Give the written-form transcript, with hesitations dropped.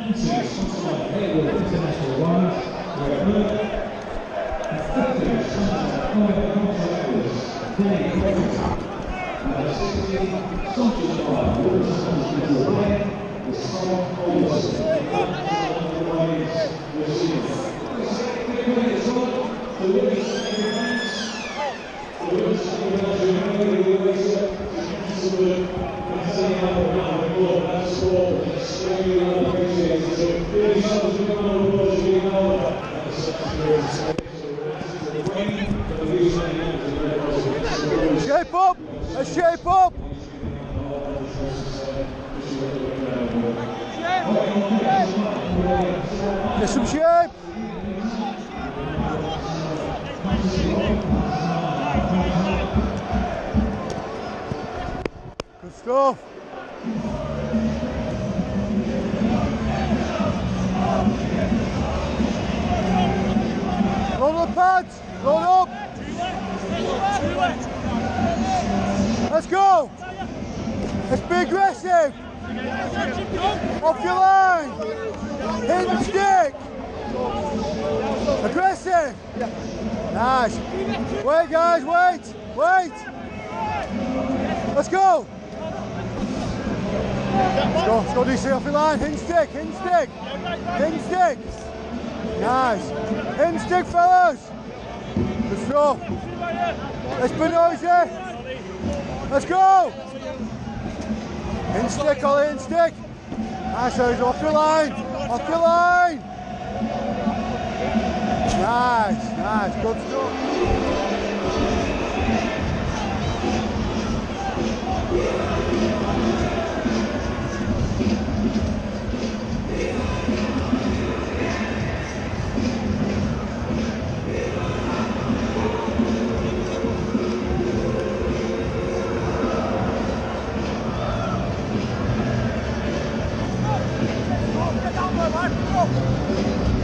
Shape up! Let's shape up! Get some shape! Good stuff! Roll the pads! Roll up! Let's go! Let's be aggressive! Off your line! Hit and stick! Aggressive! Nice! Wait guys, wait! Wait! Let's go! Let's go DC off your line, hit and stick, hit and stick! Hit and stick! Nice! Hit and stick fellas! Good stuff! Let's be noisy! Let's go! Hit and stick, Ollie, hit and stick! Nice, guys, off your line! Off your line! Nice, nice, good stuff! Go!